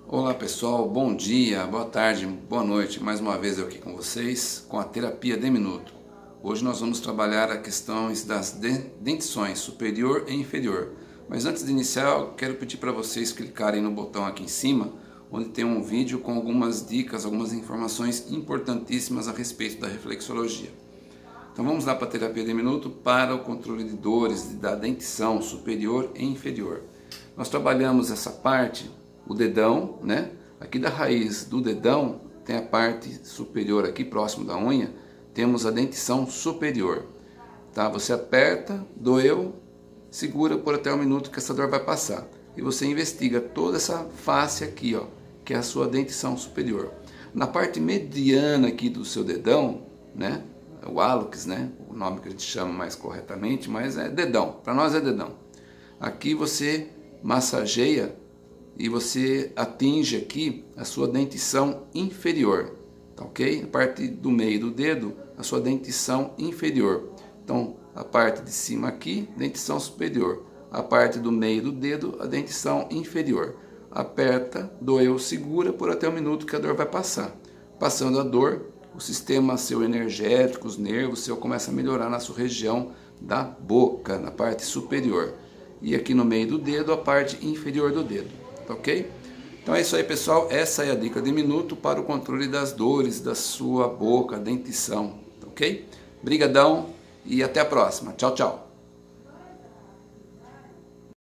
Olá pessoal, bom dia, boa tarde, boa noite. Mais uma vez eu aqui com vocês com a terapia de minuto. Hoje nós vamos trabalhar a questão das dentições superior e inferior. Mas antes de iniciar, eu quero pedir para vocês clicarem no botão aqui em cima, onde tem um vídeo com algumas dicas, algumas informações importantíssimas a respeito da reflexologia. Então vamos lá para a terapia de minuto para o controle de dores da dentição superior e inferior. Nós trabalhamos essa parte, o dedão, né? Aqui da raiz do dedão tem a parte superior aqui próximo da unha, temos a dentição superior. Tá? Você aperta, doeu, segura por até 1 minuto que essa dor vai passar. E você investiga toda essa face aqui, ó, que é a sua dentição superior. Na parte mediana aqui do seu dedão, né? O hálux, né? O nome que a gente chama mais corretamente, mas é dedão. Para nós é dedão. Aqui você massageia e você atinge aqui a sua dentição inferior, tá ok? A parte do meio do dedo, a sua dentição inferior. Então, a parte de cima aqui, dentição superior. A parte do meio do dedo, a dentição inferior. Aperta, doeu, segura por até 1 minuto que a dor vai passar. Passando a dor, o sistema seu energético, os nervos seu começa a melhorar na sua região da boca, na parte superior. E aqui no meio do dedo, a parte inferior do dedo, tá ok? Então é isso aí, pessoal, essa é a dica de minuto para o controle das dores da sua boca, dentição, tá ok? Brigadão e até a próxima, tchau, tchau!